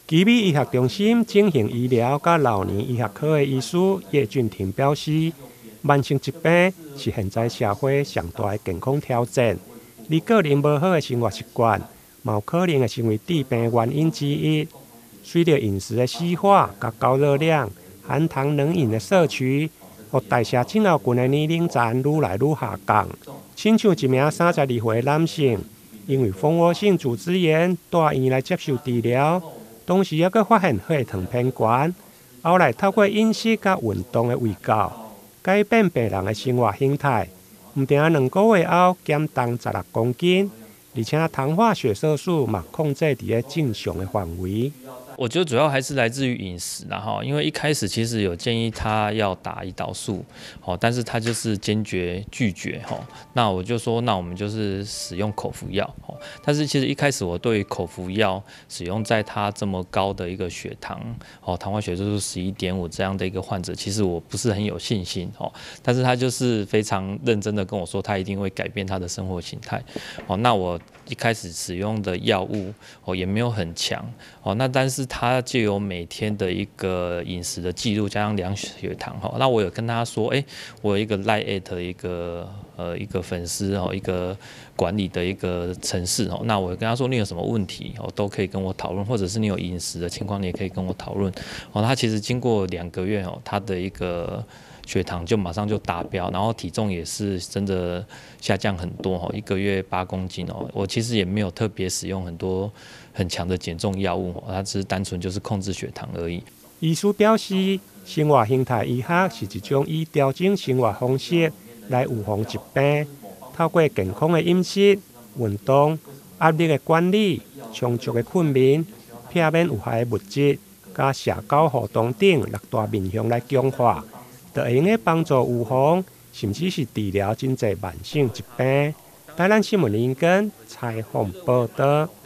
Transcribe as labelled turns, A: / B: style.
A: 奇美医学中心整形医疗甲老年医学科的医师叶俊廷表示，慢性疾病是现在社会上大的健康挑战。你个人无好的生活习惯，嘛有可能会成为致病原因之一。随着饮食的西化、甲高热量、含糖冷饮的摄取，互代谢症候群的年龄层愈来愈下降。亲像一名32岁的男性，因为蜂窝性组织炎住院来接受治疗，同时还发现血糖偏悬。后来透过饮食甲运动的卫教，改变病人的生活形态，唔定2个月后减重16公斤，而且糖化血色素嘛控制伫个正常的范围。
B: 我觉得主要还是来自于饮食啦哈，因为一开始其实有建议他要打胰岛素，但是他就是坚决拒绝哈。那我就说，那我们就是使用口服药，但是其实一开始我对口服药使用在他这么高的一个血糖，糖化血色素11.5这样的一个患者，其实我不是很有信心哦。但是他就是非常认真的跟我说，他一定会改变他的生活形态。那我一开始使用的药物也没有很强那但是他就有每天的一个饮食的记录，加上量血糖那我有跟他说，我有一个 Line@ 的一个粉丝一个管理的一个程式那我跟他说，你有什么问题都可以跟我讨论，或者是你有饮食的情况，你也可以跟我讨论他其实经过2个月他的一个血糖就马上就达标，然后体重也是真的下降很多1个月8公斤我其实也没有特别使用很多很强的减重药物它只是单纯就是控制血糖而已。
A: 医师表示，生活形态医学是一种以调整生活方式来预防疾病，透过健康的饮食、运动、压力的管理、充足的睡眠、避免有害的物质、加社交互动等6大面向来强化，就会用帮助预防，甚至是治疗真侪慢性疾病。台南新闻联播采访报道。